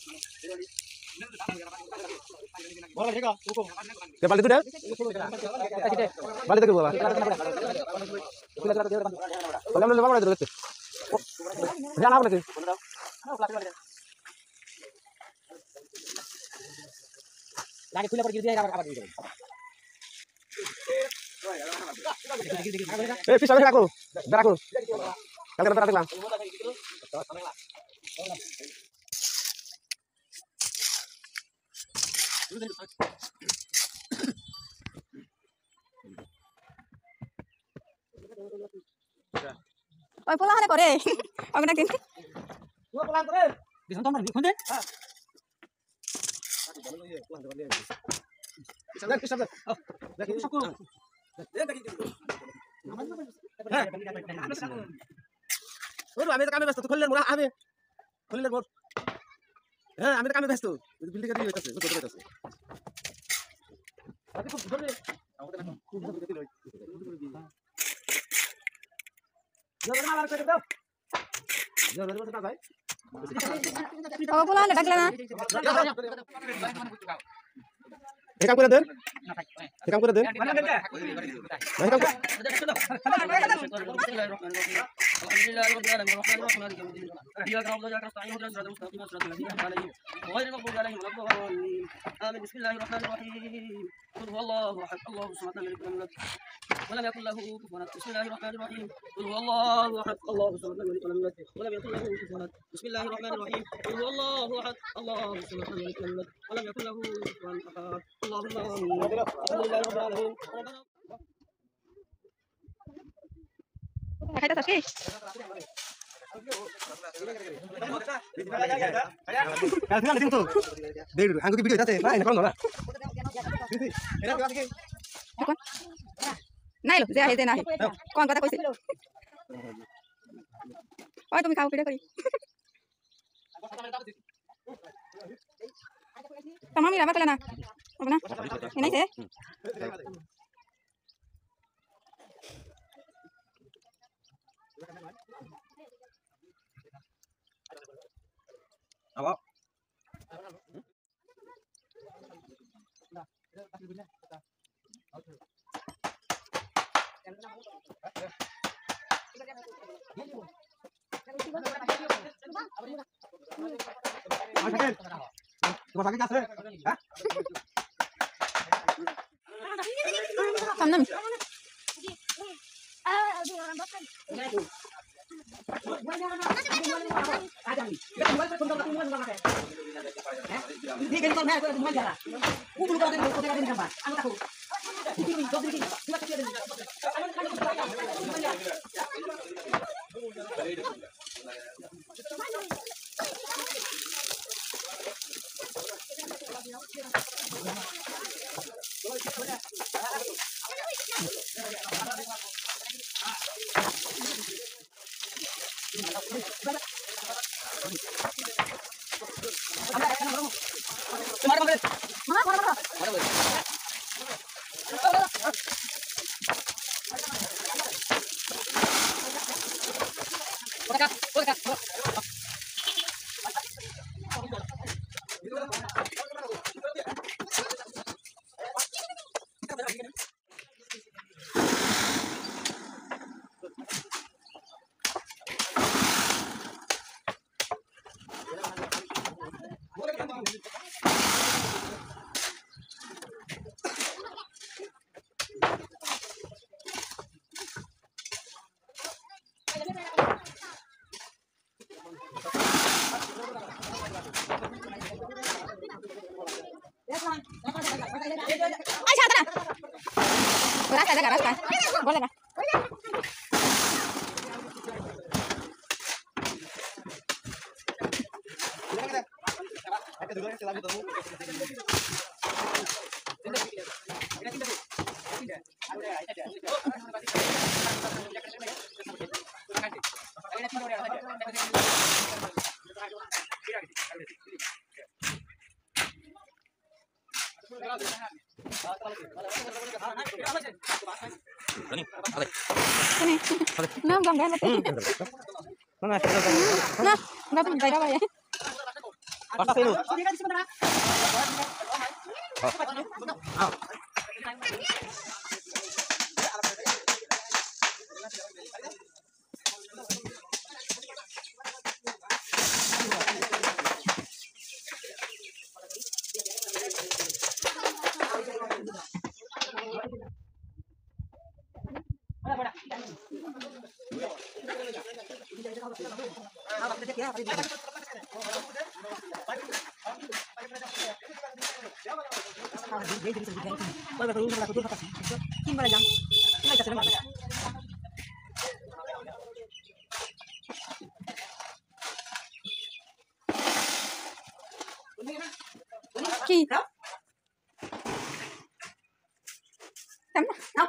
Ya balik itu dah. Balik itu ke bawah. Balik dulu bawah dulu. Jangan apa lagi. Lagi kuliah pergi dia apa gitu. Pisau aku. Biar aku. Kalau kita bang. Oi pulang ada kore. Aku nak ini. Gua pulang kore. Di sana di konten. Bisa. Oh, lagi aku. Baru kami ব্যস্ত খুললেন মোরা আমি খুললেন মোর হ্যাঁ আমি কামে ব্যস্ত building এর দিকে যাচ্ছে কোথায় যাচ্ছে আরে খুব ধরে আমাদের এখন খুব ধরে দিল জোরে মার করে দাও জোরে বসে না ভাই ও পুlang ada dakla na. Ekam করে দেন ekam করে দেন alhamdulillah rabbil alamin arrahmanir rahim maliki yawmiddin iyyaka na'budu wa iyyaka nasta'in ihdinas siratal mustaqim siratal ladzina an'amta 'alaihim ghayril maghdubi 'alaihim waladdallin amin bismillahir rahmanir rahim qul huwallahu ahad allahus samad lam yalid walam yulad walam yakul lahu kufuwan ahad bismillahir rahmanir rahim qul huwallahu ahad allahus samad lam yalid walam yulad walam yakul lahu kufuwan ahad bismillahir rahmanir rahim qul huwallahu ahad allahus samad lam yalid walam yulad walam yakul lahu kufuwan ahad allahumma amin alhamdulillahi rabbil alamin Kita sakit. Kalau bilang di situ. Deh, anggur video tadi. Nah, ini kalau nggak. Kon. Nai lo, saya itu nahi. Kon kata koisi. Oh, তুমি খাও পিড়ে করি। Tamami rabat lah na. Apa na? Ini sih. Awak. Rumah sakit kasih. Hah? Tamam. Ay, sana. Rasa. Boleh nggak? Sini. Nah, enggak. Nah, enggak apa ya. Basta sino? Ki. Tắm.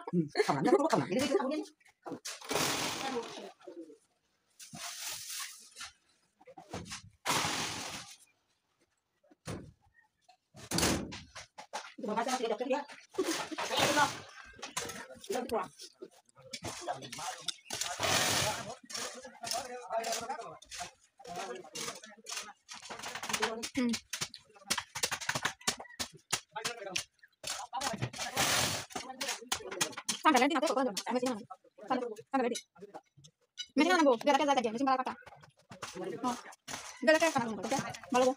Sampai nanti aku kok sampai sini. Sampai nanti. Mesin nang bu, biar aja saja, mesin malah kata. Oh. Biar aja kan nang, malu.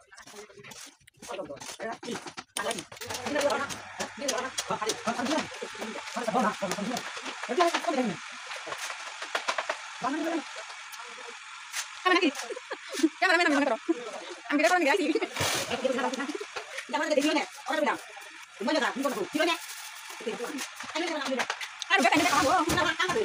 Kamu lagi. Kamu main nang terus. Ambil apa lagi? Jangan ada videonya. Orang bilang. Gimana kan? Videonya. Aduh, kan ada kamu.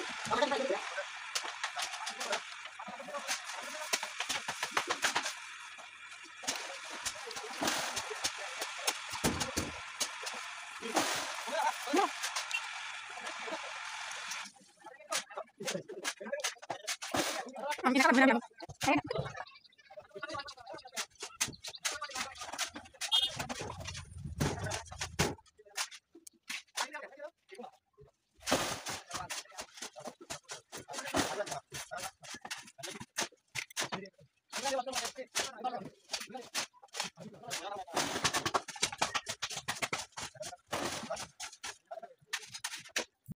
Ambil apa benar? Ini